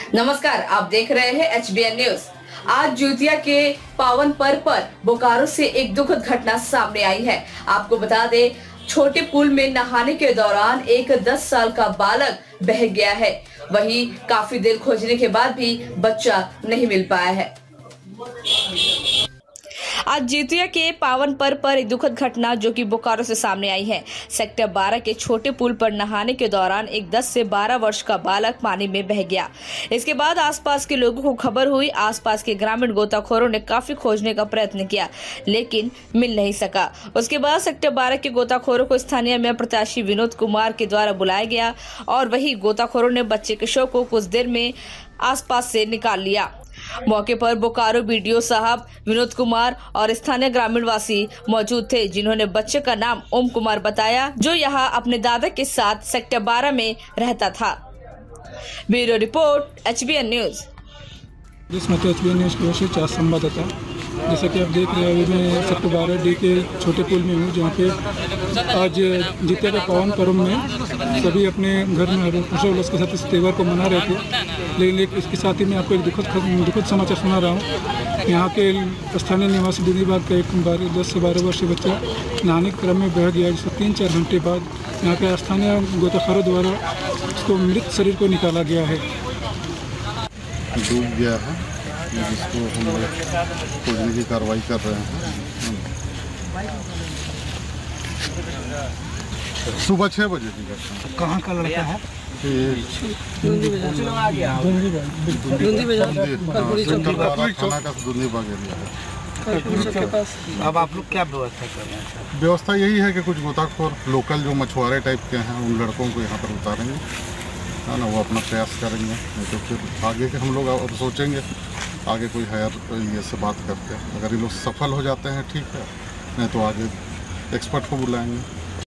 नमस्कार, आप देख रहे हैं HBN न्यूज। आज ज्योतिया के पावन पर्व पर बोकारो से एक दुखद घटना सामने आई है। आपको बता दें, छोटे पुल में नहाने के दौरान एक 10 साल का बालक बह गया है। वहीं काफी देर खोजने के बाद भी बच्चा नहीं मिल पाया है। आज ज्योतिया के पावन पर्व पर एक दुखद घटना जो कि बोकारो से सामने आई है। सेक्टर 12 के छोटे पुल पर नहाने के दौरान एक 10 से 12 वर्ष का बालक पानी में बह गया। इसके बाद आसपास के लोगों को खबर हुई। आसपास के ग्रामीण गोताखोरों ने काफी खोजने का प्रयत्न किया, लेकिन मिल नहीं सका। उसके बाद सेक्टर 12 के गोताखोरों को स्थानीय मेयर प्रत्याशी विनोद कुमार के द्वारा बुलाया गया और वही गोताखोरों ने बच्चे के शव को कुछ देर में आसपास से निकाल लिया। मौके पर बोकारो बीडीओ साहब विनोद कुमार और स्थानीय ग्रामीण वासी मौजूद थे, जिन्होंने बच्चे का नाम ओम कुमार बताया, जो यहां अपने दादा के साथ सेक्टर 12 में रहता था। Bureau report HBN news. जिसमें HBN न्यूज की ओर से 4 संवाददाता। जैसा कि आप देख रहे हैं, मैं सेक्टर 12 डी के छोटे पुल में हूँ, जहाँ पे आज ज्योतिया के पावन पर्व में सभी अपने घर में हर्षोल्लास के साथ इस त्यौहार को मना रहे थे। लेकिन इसके साथ ही मैं आपको एक दुखद समाचार सुना रहा हूँ। यहाँ के स्थानीय निवासी दीदीबाग का एक 10 से 12 वर्षीय बच्चा नहाने के क्रम में बह गया, जिसको 3-4 घंटे बाद यहाँ के स्थानीय गोताखोरों द्वारा उसको मृत शरीर को निकाला गया है। डूब गया है, जिसको हम लोग खोजने की कार्रवाई कर रहे हैं। सुबह 6 बजे की घटना। कहाँ का लड़का है? अब आप लोग क्या व्यवस्था कर रहे हैं? व्यवस्था यही है कि कुछ गोताखोर लोकल जो मछुआरे टाइप के हैं, उन लड़कों को यहाँ पर उतारेंगे, है ना, वो अपना प्रयास करेंगे। नहीं तो फिर आगे के हम लोग अब सोचेंगे, आगे कोई हायर ये से बात करके, अगर ये लोग सफल हो जाते हैं ठीक है, नहीं तो आगे एक्सपर्ट को बुलाएंगे।